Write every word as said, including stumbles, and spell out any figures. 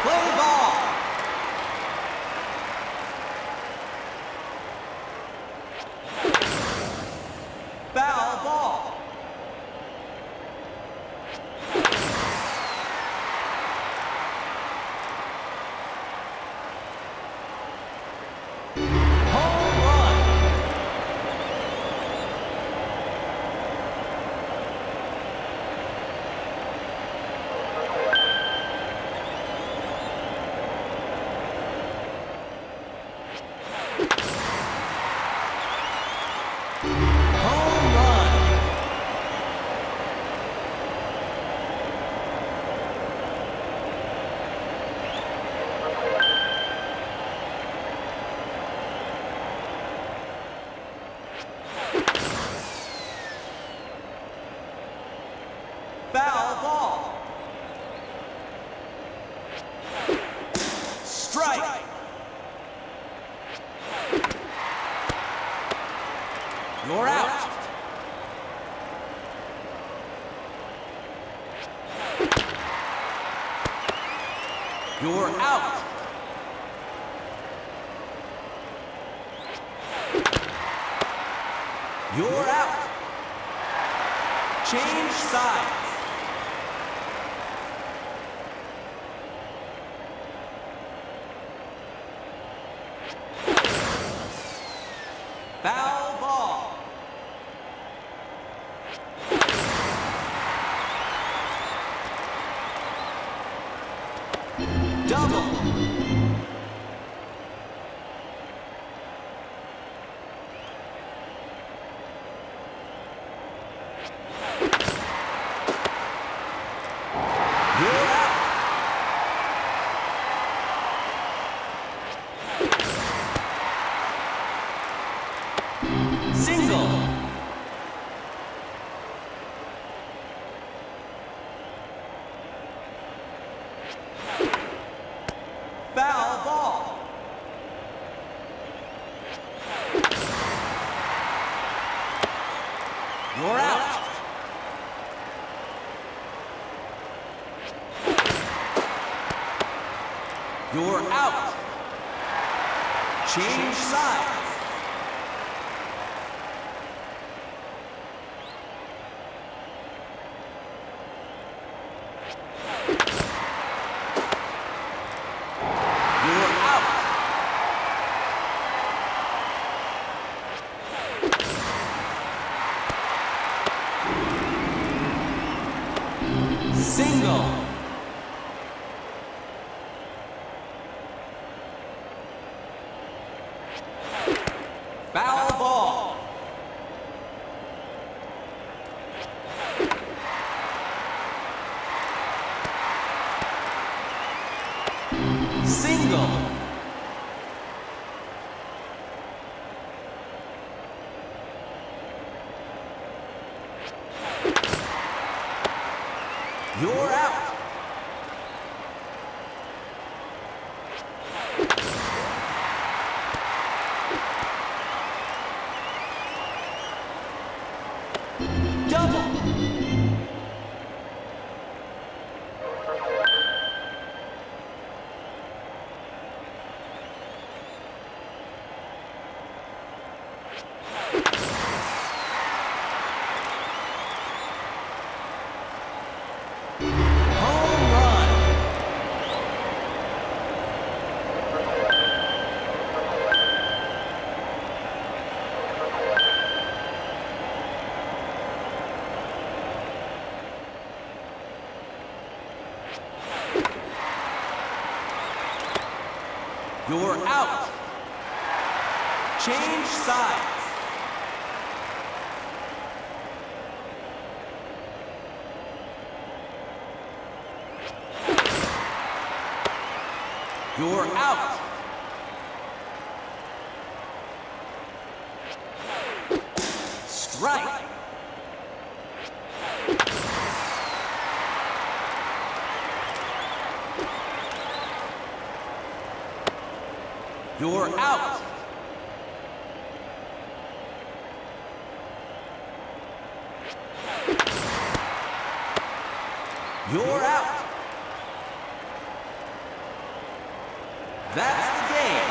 Play ball. Foul ball. Home run. Home run. Foul ball. Strike. You're out. You're out. You're out. Change sides. Foul ball. Double. You're out. Single. Foul ball. You're out. You're out. Change sides. You're out. Single. Foul ball. Single. You're out. Double. Home run. You're out. Change sides. You're out. Strike. You're out. You're out. That's the game.